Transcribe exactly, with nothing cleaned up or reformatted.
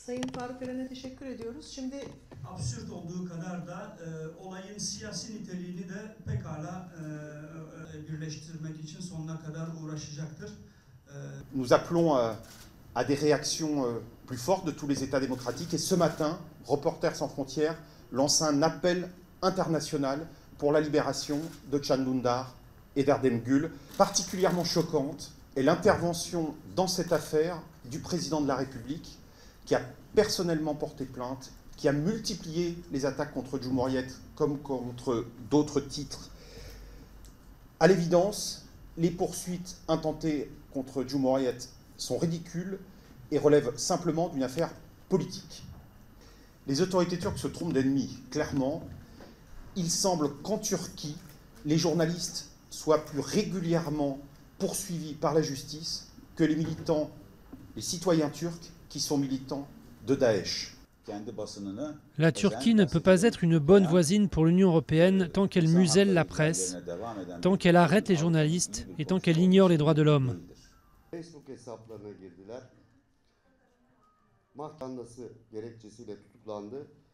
Sayın Faruk Eren'e teşekkür ediyoruz. Şimdi absürt olduğu kadar da e, olayın siyasi niteliğini de pekala e, birleştirmek için sonuna kadar uğraşacaktır. E, Nous appelons à, à des réactions euh, plus fortes de tous les États démocratiques et ce matin, Reporters sans frontières lance un appel international pour la libération de Can Dündar et d'Erdem Gül. Particulièrement choquante est l'intervention dans cette affaire du président de la République qui a personnellement porté plainte, qui a multiplié les attaques contre Cumhuriyet comme contre d'autres titres. À l'évidence, les poursuites intentées contre Cumhuriyet sont ridicules et relèvent simplement d'une affaire politique. Les autorités turques se trompent d'ennemis, clairement. Il semble qu'en Turquie, les journalistes soient plus régulièrement poursuivis par la justice que les militants, les citoyens turcs qui sont militants de Daesh. La Turquie ne peut pas être une bonne voisine pour l'Union européenne tant qu'elle muselle la presse, tant qu'elle arrête les journalistes et tant qu'elle ignore les droits de l'homme. Facebook hesaplarına girdiler. Mahkemesi gerekçesiyle tutuklandı.